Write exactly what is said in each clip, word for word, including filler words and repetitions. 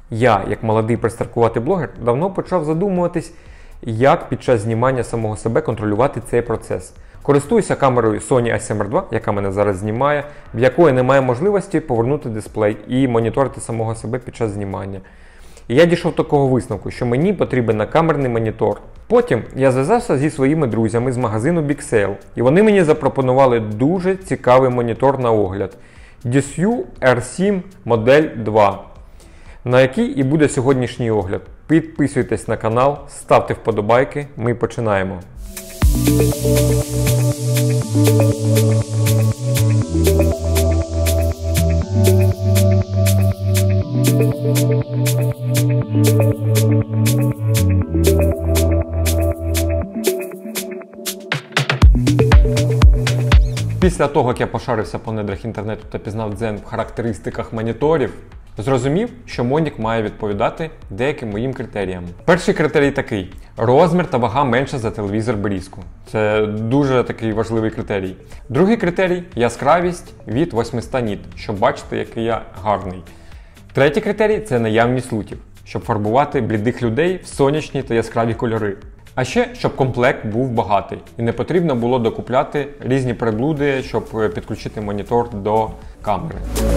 Я, як молодий пристаркуватий блогер, давно почав задумуватись, як під час знімання самого себе контролювати цей процес. Користуюся камерою Sony а сім ар два, яка мене зараз знімає, в якої немає можливості повернути дисплей і моніторити самого себе під час знімання. І я дійшов до такого висновку, що мені потрібен накамерний монітор. Потім я зв'язався зі своїми друзями з магазину Bixel, і вони мені запропонували дуже цікавий монітор на огляд ді ес ю ар сім модель два, на який і буде сьогоднішній огляд. Підписуйтесь на канал, ставте вподобайки, ми починаємо. Після того, як я пошарився по недрах інтернету та пізнав дзен в характеристиках моніторів, зрозумів, що Монік має відповідати деяким моїм критеріям. Перший критерій такий: розмір та вага менша за телевізор Берізку. Це дуже такий важливий критерій. Другий критерій – яскравість від восьмисот ніт, щоб бачити, який я гарний. Третій критерій – це наявність лутів, щоб фарбувати блідих людей в сонячні та яскраві кольори. А ще, щоб комплект був багатий і не потрібно було докупляти різні приблуди, щоб підключити монітор до камери.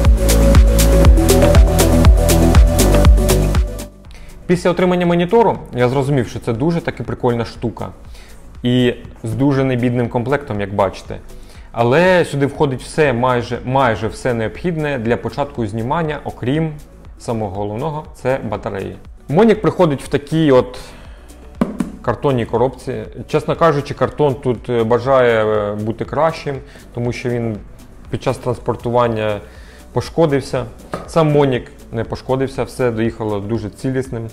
Після отримання монітору я зрозумів, що це дуже таки прикольна штука. І з дуже небідним комплектом, як бачите. Але сюди входить все, майже, майже все необхідне для початку знімання, окрім самого головного – це батареї. Монік приходить в такій от картонній коробці. Чесно кажучи, картон тут бажає бути кращим, тому що він під час транспортування пошкодився. Сам Монік не пошкодився, все доїхало дуже цілісним.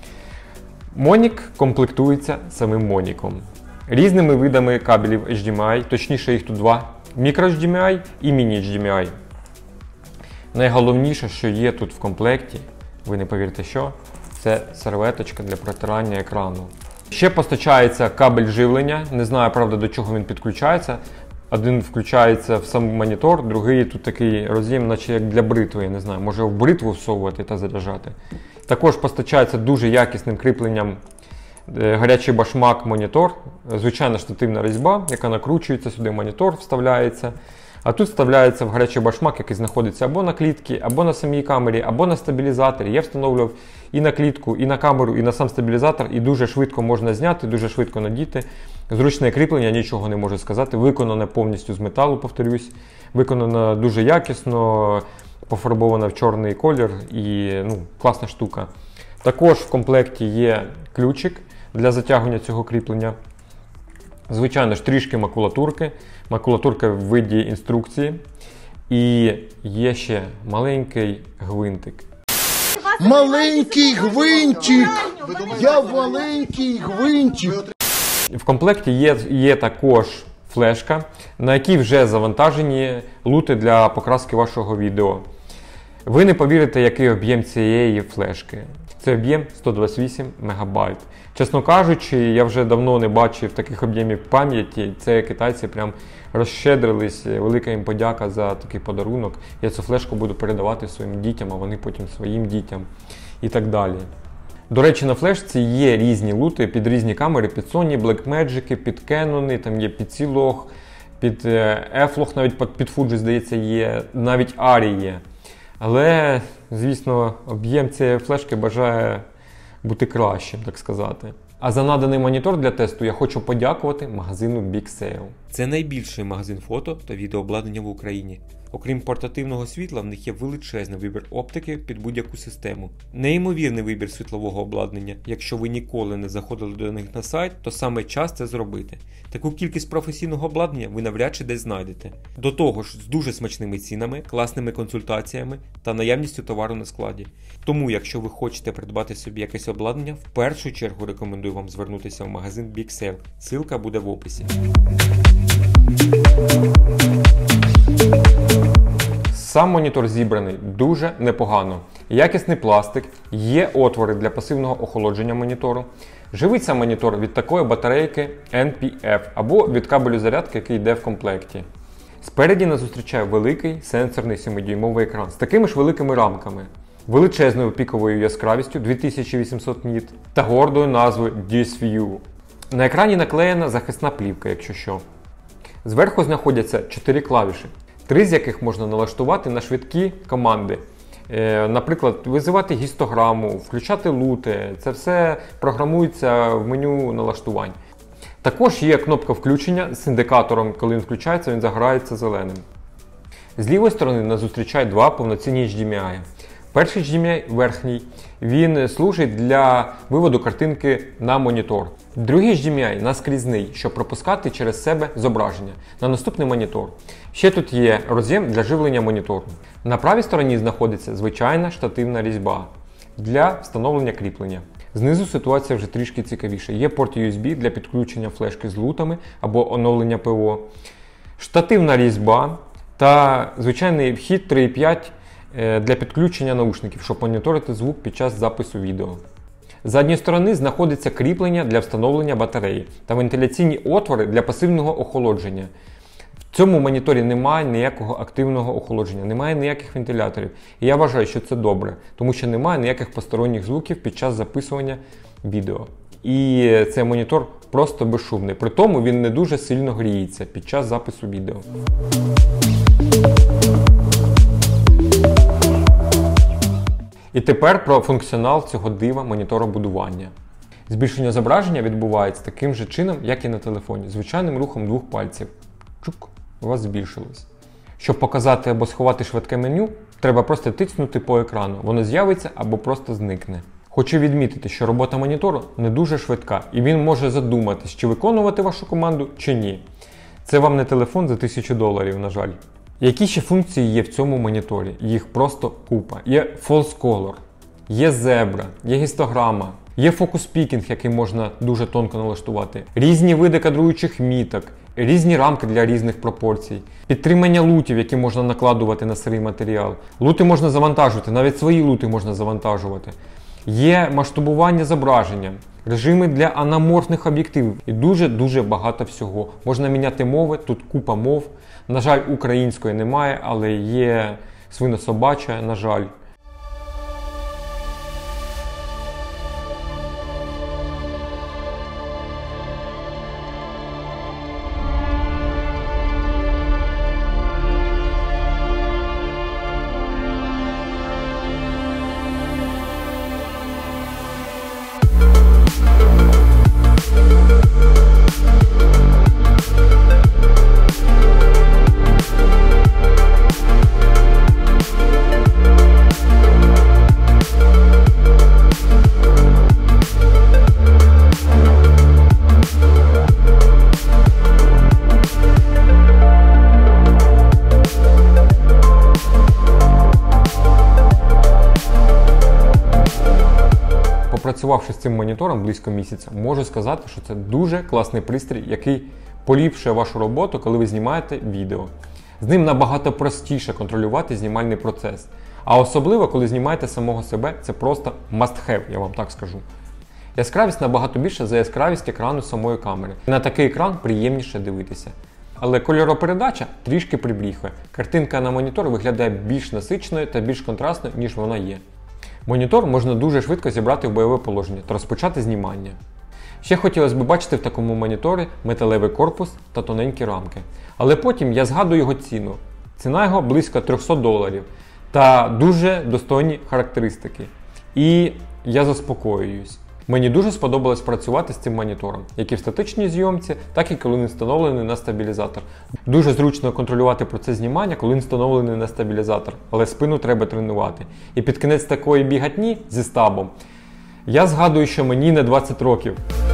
Монік комплектується самим Моніком. Різними видами кабелів ейч ді ем ай, точніше їх тут два. Мікро ейч ді ем ай і міні ейч ді ем ай. Найголовніше, що є тут в комплекті, ви не повірите що, це серветочка для протирання екрану. Ще постачається кабель живлення, не знаю, правда, до чого він підключається. Один включається в сам монітор, другий тут такий роз'єм, наче як для бритви, я не знаю, може в бритву всовувати та заряджати. Також постачається дуже якісним кріпленням гарячий башмак монітор, звичайна штативна різьба, яка накручується, сюди монітор вставляється. А тут вставляється в гарячий башмак, який знаходиться або на клітці, або на самій камері, або на стабілізаторі. Я встановлював і на клітку, і на камеру, і на сам стабілізатор, і дуже швидко можна зняти, дуже швидко надіти. Зручне кріплення, нічого не можу сказати. Виконане повністю з металу, повторюсь. Виконано дуже якісно, пофарбовано в чорний колір і ну, класна штука. Також в комплекті є ключик для затягування цього кріплення. Звичайно ж, трішки макулатурки. Макулатурка в виді інструкції. І є ще маленький гвинтик. Маленький гвинтик! Я маленький гвинтик! В комплекті є, є також флешка, на якій вже завантажені лути для покраски вашого відео. Ви не повірите, який об'єм цієї флешки. Це об'єм сто двадцять вісім мегабайт. Чесно кажучи, я вже давно не бачив таких об'ємів пам'яті. Це китайці прям розщедрились. Велика їм подяка за такий подарунок. Я цю флешку буду передавати своїм дітям, а вони потім своїм дітям і так далі. До речі, на флешці є різні лути під різні камери, під Sony, Blackmagic, під Canon, там є під C-Log, під F-Log, навіть під Fuji, здається, є, навіть Arri є. Але, звісно, об'єм цієї флешки бажає бути кращим, так сказати. А за наданий монітор для тесту я хочу подякувати магазину Bixel. Це найбільший магазин фото та відеообладнання в Україні. Окрім портативного світла, в них є величезний вибір оптики під будь-яку систему. Неймовірний вибір світлового обладнання. Якщо ви ніколи не заходили до них на сайт, то саме час це зробити. Таку кількість професійного обладнання ви навряд чи десь знайдете. До того ж, з дуже смачними цінами, класними консультаціями та наявністю товару на складі. Тому, якщо ви хочете придбати собі якесь обладнання, в першу чергу рекомендую вам звернутися в магазин Bixel. Ссылка буде в описі. Сам монітор зібраний дуже непогано. Якісний пластик, є отвори для пасивного охолодження монітору. Живиться монітор від такої батарейки ен пі еф або від кабелю зарядки, який йде в комплекті. Спереді нас зустрічає великий сенсорний сімидюймовий екран з такими ж великими рамками. величезною піковою яскравістю дві тисячі вісімсот ніт та гордою назвою DisView. На екрані наклеєна захисна плівка, якщо що. Зверху знаходяться чотири клавіші, три з яких можна налаштувати на швидкі команди. Е, наприклад, визивати гістограму, включати лути. Це все програмується в меню налаштувань. Також є кнопка включення з індикатором, коли він включається, він загорається зеленим. З лівої сторони нас зустрічають два повноцінні ейч ді ем ай. Перший ейч ді ем ай верхній, він служить для виводу картинки на монітор. Другий ейч ді ем ай наскрізний, щоб пропускати через себе зображення на наступний монітор. Ще тут є роз'єм для живлення монітору. На правій стороні знаходиться звичайна штативна різьба для встановлення кріплення. Знизу ситуація вже трішки цікавіша. Є порт ю ес бі для підключення флешки з лутами або оновлення пе о, штативна різьба та звичайний вхід три і п'ять для підключення наушників, щоб моніторити звук під час запису відео. З задньої сторони знаходиться кріплення для встановлення батареї та вентиляційні отвори для пасивного охолодження. В цьому моніторі немає ніякого активного охолодження, немає ніяких вентиляторів. І я вважаю, що це добре, тому що немає ніяких посторонніх звуків під час записування відео. І цей монітор просто безшумний, при тому він не дуже сильно гріється під час запису відео. І тепер про функціонал цього дива моніторобудування. Збільшення зображення відбувається таким же чином, як і на телефоні, звичайним рухом двох пальців. Чук, у вас збільшилось. Щоб показати або сховати швидке меню, треба просто тицнути по екрану, воно з'явиться або просто зникне. Хочу відмітити, що робота монітору не дуже швидка, і він може задуматись, чи виконувати вашу команду, чи ні. Це вам не телефон за тисячу доларів, на жаль. Які ще функції є в цьому моніторі? Їх просто купа. Є False Color, є зебра, є гістограма, є фокус-пікінг, який можна дуже тонко налаштувати, різні види кадруючих міток, різні рамки для різних пропорцій, підтримання лутів, які можна накладувати на сирий матеріал. Лути можна завантажувати, навіть свої лути можна завантажувати. Є масштабування зображення, режими для анаморфних об'єктивів і дуже-дуже багато всього. Можна міняти мови, тут купа мов. На жаль, української немає, але є свино-собача, на жаль. Попрацювавши з цим монітором близько місяця, можу сказати, що це дуже класний пристрій, який поліпшує вашу роботу, коли ви знімаєте відео. З ним набагато простіше контролювати знімальний процес. А особливо, коли знімаєте самого себе, це просто must have, я вам так скажу. Яскравість набагато більша за яскравість екрану самої камери. На такий екран приємніше дивитися. Але кольоропередача трішки прибріхує. Картинка на монітор виглядає більш насиченою та більш контрастною, ніж вона є. Монітор можна дуже швидко зібрати в бойове положення та розпочати знімання. Ще хотілося б бачити в такому моніторі металевий корпус та тоненькі рамки. Але потім я згадую його ціну. Ціна його близько триста доларів та дуже достойні характеристики. І я заспокоююсь. Мені дуже сподобалось працювати з цим монітором, як і в статичній зйомці, так і коли він встановлений на стабілізатор. Дуже зручно контролювати процес знімання, коли він встановлений на стабілізатор, але спину треба тренувати. І під кінець такої бігатні зі стабом я згадую, що мені не двадцять років.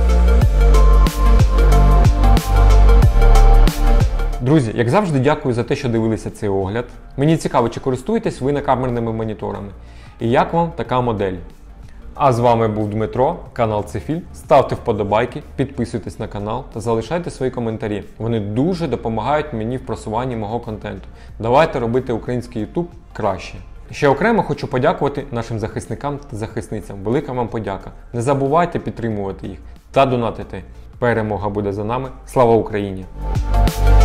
Друзі, як завжди, дякую за те, що дивилися цей огляд. Мені цікаво, чи користуєтесь ви накамерними моніторами. І як вам така модель? А з вами був Дмитро, канал Цефіль. Ставте вподобайки, підписуйтесь на канал та залишайте свої коментарі. Вони дуже допомагають мені в просуванні мого контенту. Давайте робити український YouTube краще. Ще окремо хочу подякувати нашим захисникам та захисницям. Велика вам подяка. Не забувайте підтримувати їх та донатити. Перемога буде за нами. Слава Україні!